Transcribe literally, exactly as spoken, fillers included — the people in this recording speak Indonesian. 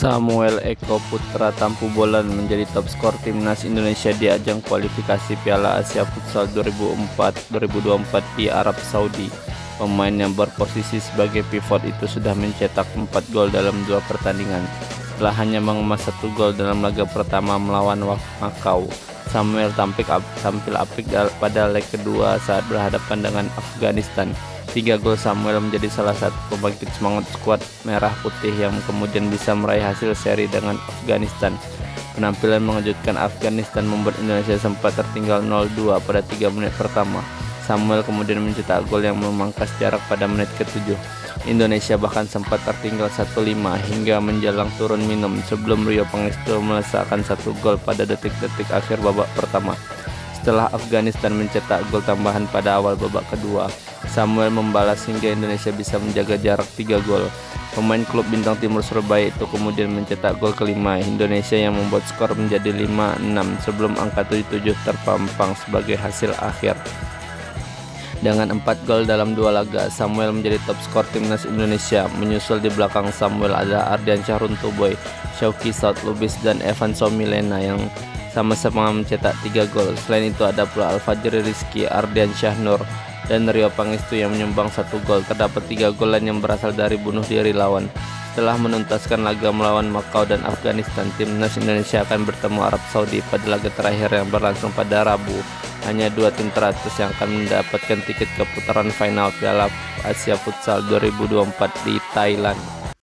Samuel Eko Putra Tampu Bolan menjadi top skor timnas Indonesia di ajang kualifikasi Piala Asia Futsal dua ribu empat dua ribu dua puluh empat di Arab Saudi. Pemain yang berposisi sebagai pivot itu sudah mencetak empat gol dalam dua pertandingan. Setelah hanya mengemas satu gol dalam laga pertama melawan Makau, Samuel tampil, tampil apik pada leg kedua saat berhadapan dengan Afghanistan. Tiga gol Samuel menjadi salah satu pembangkit semangat skuad merah putih yang kemudian bisa meraih hasil seri dengan Afghanistan. Penampilan mengejutkan Afghanistan membuat Indonesia sempat tertinggal nol dua pada tiga menit pertama. Samuel kemudian mencetak gol yang memangkas jarak pada menit ketujuh. Indonesia bahkan sempat tertinggal satu lima hingga menjelang turun minum sebelum Rio Pangestu melesakkan satu gol pada detik-detik akhir babak pertama. Setelah Afghanistan mencetak gol tambahan pada awal babak kedua, Samuel membalas hingga Indonesia bisa menjaga jarak tiga gol. Pemain klub Bintang Timur Surabaya itu kemudian mencetak gol kelima Indonesia yang membuat skor menjadi lima enam sebelum angka tujuh tujuh terpampang sebagai hasil akhir. Dengan empat gol dalam dua laga, Samuel menjadi top skor timnas Indonesia. Menyusul di belakang Samuel ada Ardiansyah Runtuboy, Syauqi Saud Lubis, dan Evan Somilena yang sama-sama mencetak tiga gol. Selain itu ada pula Al-Fajri Rizky, Ardiansyah Nur, dan Rio Pangestu yang menyumbang satu gol. Terdapat tiga gol lain yang berasal dari bunuh diri lawan. Setelah menuntaskan laga melawan Makau dan Afghanistan, timnas Indonesia akan bertemu Arab Saudi pada laga terakhir yang berlangsung pada Rabu. Hanya dua tim teratas yang akan mendapatkan tiket ke putaran final Piala Asia Futsal dua ribu dua puluh empat di Thailand.